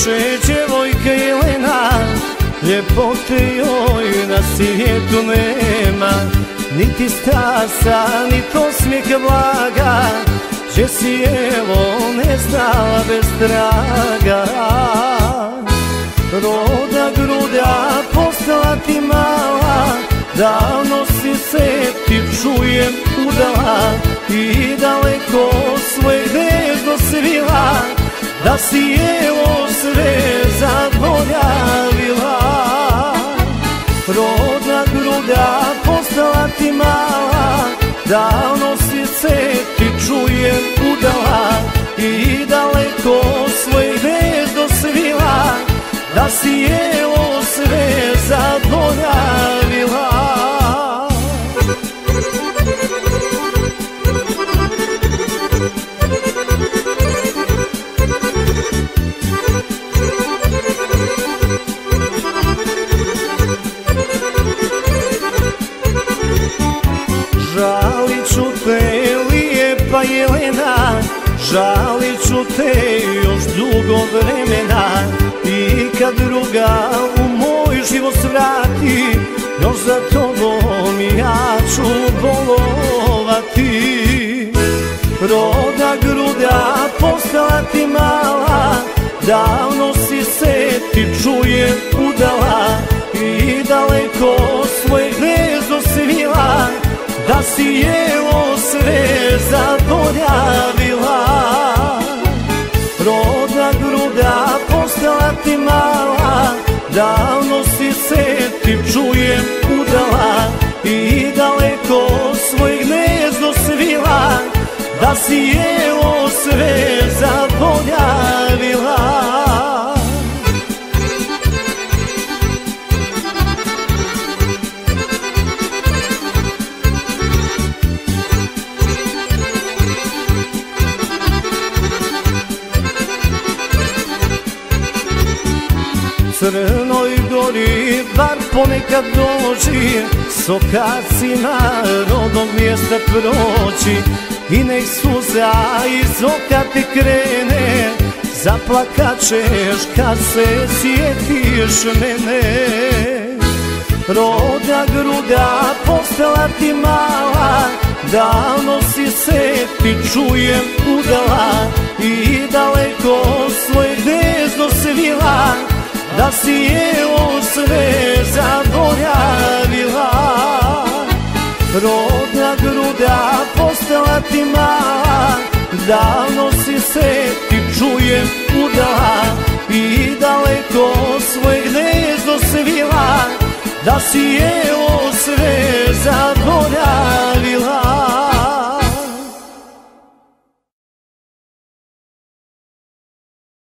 više djevojka Jelena, ljepote joj na svijetu nema. Niti stasa, niti osmijeh blaga, že si evo ne znala bez traga. Roda gruda postala ti mala, davno si se ti čujem udala i daleko svoje gnezdo svila, da si evo sve zaboravila. Rodna gruda postala ti mala, davno si se ti čujem udala i daleko svoje gnezdo svila, da si evo sve zaboravila. Žalit ću te, lijepa Jelena, žalit ću te još dugo vremena. I kad druga u moj život vrati, još za tobom ja ću bolovati. Roda gruda postala ti mala, davno si se ti čujem udala i daleko svoje gnezdo svila, da si evo sve zaboravila. Rodna gruda postala ti mala, davno si se ti čujem udala i daleko svoje gnezdo svila, da si evo sve zaboravila. Crnoj Gori bar ponekad dođi, s okacima rodnog mjesta proći, i nek suza iz oka ti krene, zaplakat ćeš kad se sjetiš mene. Rodna gruda postala ti mala, davno si se ti čujem udala i daleko svoje gnezdo svila, da si evo sve zaboravila. Rodna gruda postala ti mala, davno si se ti čujem udala i daleko svoje gnezdo svila, da si evo sve zaboravila.